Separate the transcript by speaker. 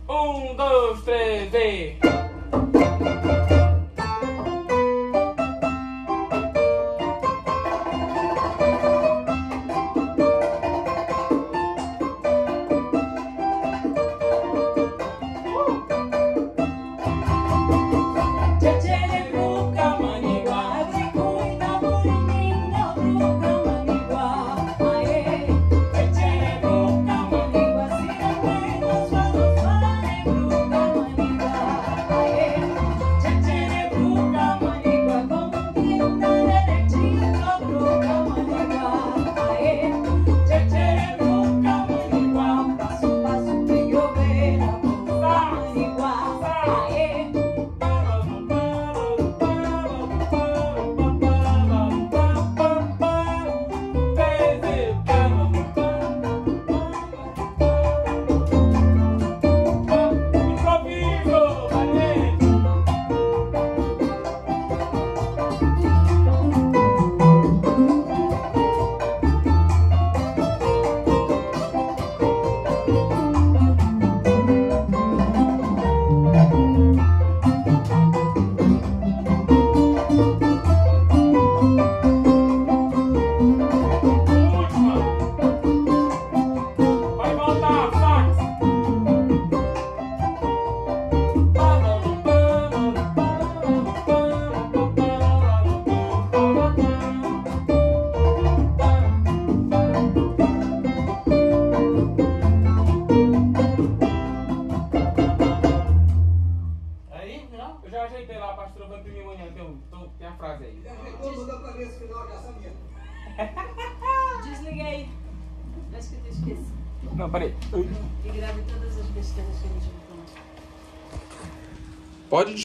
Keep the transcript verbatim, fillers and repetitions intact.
Speaker 1: Um, dois, três e... Eu já ajeitei lá, pastor, vou imprimir amanhã, tem, tem a frase aí.
Speaker 2: Desliguei. Acho que eu te esqueci.
Speaker 1: Não, peraí.
Speaker 2: E grave todas as besteiras que a gente falou.
Speaker 1: Pode